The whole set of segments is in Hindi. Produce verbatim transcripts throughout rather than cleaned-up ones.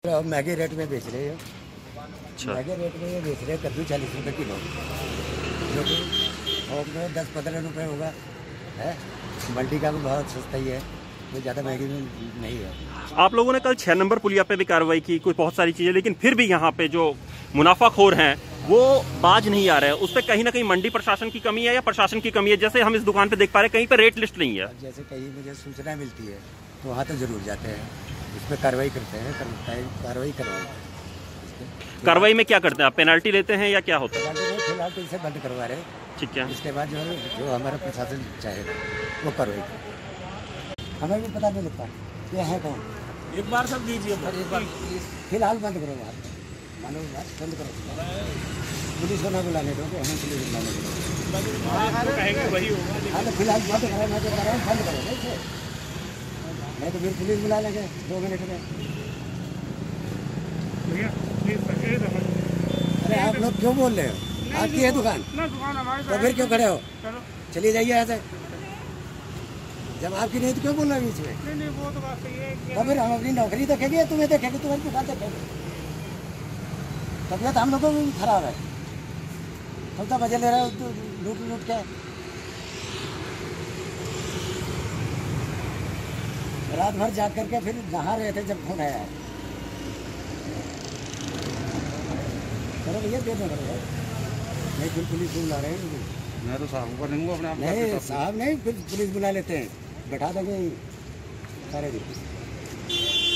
महंगे रेट में बेच रहे हो। अच्छा, महंगे रेट में ये बेच रहे हैं कद्दू चालीस रुपये किलो, जो कि थोक में दस पंद्रह रुपये होगा है। मंडी का भी बहुत सस्ता ही है, कोई ज़्यादा महंगी नहीं है। आप लोगों ने कल छह नंबर पुलिया पे भी कार्रवाई की, कोई बहुत सारी चीजें, लेकिन फिर भी यहाँ पे जो मुनाफाखोर हैं वो बाज नहीं आ रहे हैं। उस पर कहीं ना कहीं मंडी प्रशासन की कमी है या प्रशासन की कमी है? जैसे हम इस दुकान पे देख पा रहे हैं कहीं पे रेट लिस्ट नहीं है। जैसे कहीं मुझे सूचना मिलती है तो वहाँ तो जरूर जाते हैं, इस पर कार्रवाई करते हैं, कार्रवाई करवाते हैं। कार्रवाई में क्या करते हैं आप? पेनल्टी लेते हैं या क्या होता है? फिलहाल तो इसे बंद करवा रहे हैं, ठीक है। इसके बाद जो है जो हमारा प्रशासन चाहेगा वो कार्रवाई। हमें भी पता नहीं लगता ये है कौन। एक बार सब दीजिए, एक बार फिलहाल बंद करो बात, मानो बात बंद करो। पुलिस को ना बुलाने दो, हमें पुलिस बुलाने दो, कहेंगे वही होगा। हाँ तो फिलहाल बंद करो, मैं तो कह रहा हूँ बंद करो, नहीं नहीं तो फिर पुलिस बुला लेंगे दो मिनट में। अरे आप लोग क्यों बोल रहे हो? आपकी है दुकान तो फिर क्यों खड़े हो? चलिए जाइए यहाँ से। जब आपकी नहीं तो क्यों बोल रहे बीच में? नहीं नहीं वो तो बात सही है। तो फिर हम अपनी नौकरी देखेंगे, तुम्हें देखेंगे, तुम्हारी दुकान देखेंगे। तबियत हम लोगों की भी खराब है, हम तो मजे ले रहे हो लूट लूट के। रात भर जाग करके फिर नहा रहे थे जब फोन आया। चलो भैया दे दो, नहीं फिर पुलिस बुला रहे हैं। मैं तो साहब को नहीं अपने आप नहीं साहब नहीं, फिर पुलिस बुला लेते हैं, बैठा देंगे सारे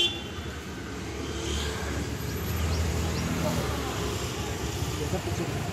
दिन।